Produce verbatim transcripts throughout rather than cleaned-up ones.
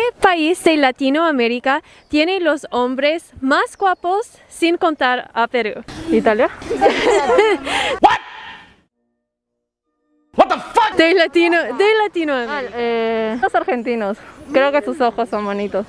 país de Latinoamérica tiene los hombres más guapos sin contar a Perú? ¿Italia? What? What the fuck? De Latino, de Latinoamérica. Ah, eh, los argentinos. Creo que sus ojos son bonitos.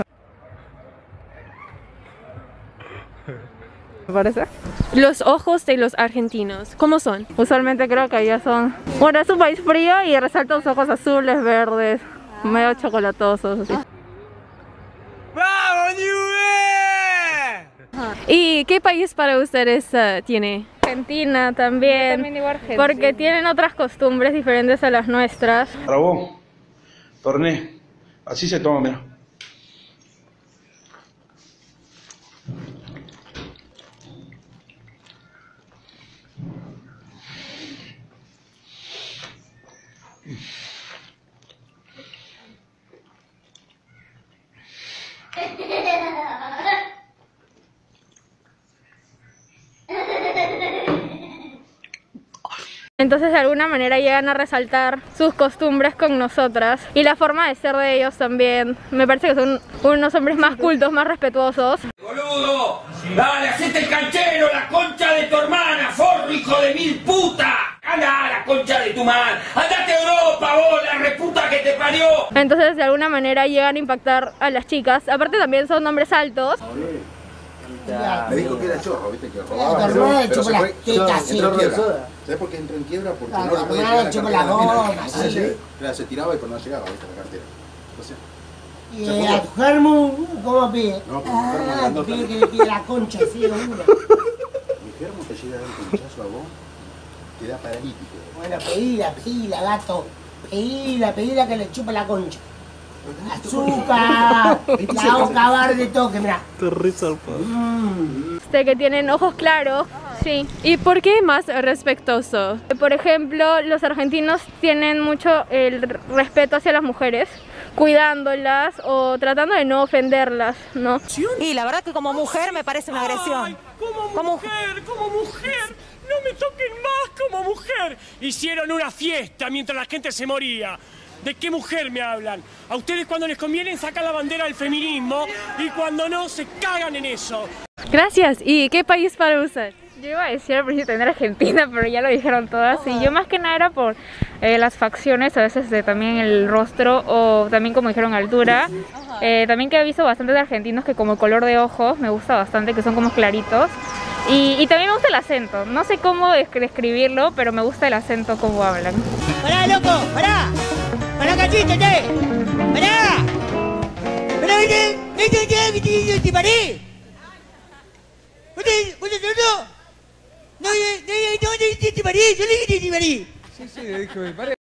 ¿Me parece? Los ojos de los argentinos, ¿cómo son? Usualmente creo que allá son... Bueno, es un país frío y resalta los ojos azules, verdes, medio chocolatosos, así. ¡Vamos, Nube! ¿Y qué país para ustedes uh, tiene? Argentina también, también digo Argentina. porque tienen otras costumbres diferentes a las nuestras. Para vos, torné, así se toma, mira. Entonces de alguna manera llegan a resaltar sus costumbres con nosotras y la forma de ser de ellos también. Me parece que son unos hombres más cultos, más respetuosos. ¡Boludo! ¡Dale, hacete el canchero, la concha de tu hermana, forro, hijo de mil puta! ¡Anda, la concha de tu madre! ¡Andate a Europa, vos, la reputa que te parió! Entonces de alguna manera llegan a impactar a las chicas. Aparte también son hombres altos. Me dijo que era chorro, viste que robaba. Tu hermana le chupó las tetas, sí. Entró en quiebra. ¿Sabes por qué entró en quiebra? Porque Ah, no tu le podía hermana llegar le la chupó cartera. la goma, Mira, sí. mira, se tiraba y no llegaba, viste, la cartera. Entonces, Y a tu germo, ¿cómo pide? No, porque tu germo Ah, grandote. pide que le quede la concha así, seguro. mi germo te llega a dar un pinchazo a vos, te da paralítico. Bueno, pedila, pedila, gato. Pedila, pedila que le chupa la concha. ¡Azúcar! La hago acabar de toque, mirá. Te risa el padre. Mm. Este, que tienen ojos claros. Sí. ¿Y por qué más respetuoso? Por ejemplo, los argentinos tienen mucho el respeto hacia las mujeres, cuidándolas o tratando de no ofenderlas, ¿no? Y la verdad que como mujer me parece una agresión. Ay, como mujer, como mujer, no me toquen más como mujer. Hicieron una fiesta mientras la gente se moría. ¿De qué mujer me hablan? A ustedes cuando les conviene sacan la bandera del feminismo y cuando no se cagan en eso. Gracias. ¿Y qué país para usted? Yo iba a decir al principio tener Argentina, pero ya lo dijeron todas. Y yo más que nada era por eh, las facciones, a veces de también el rostro o también como dijeron altura. Eh, también que he visto bastante de argentinos que como el color de ojos me gusta bastante, que son como claritos. Y, y también me gusta el acento. No sé cómo describirlo, pero me gusta el acento como hablan. ¡Pará, loco! ¡Pará! ¡Pará, cachiste, te! ¡Pará! ¡Pará, vete! ¡Vete, vete, vete, te paré! ¿Vete, vete, no? No, no, no, no, te paré, yo le dije que te paré. Sí, sí, le dije, me paré.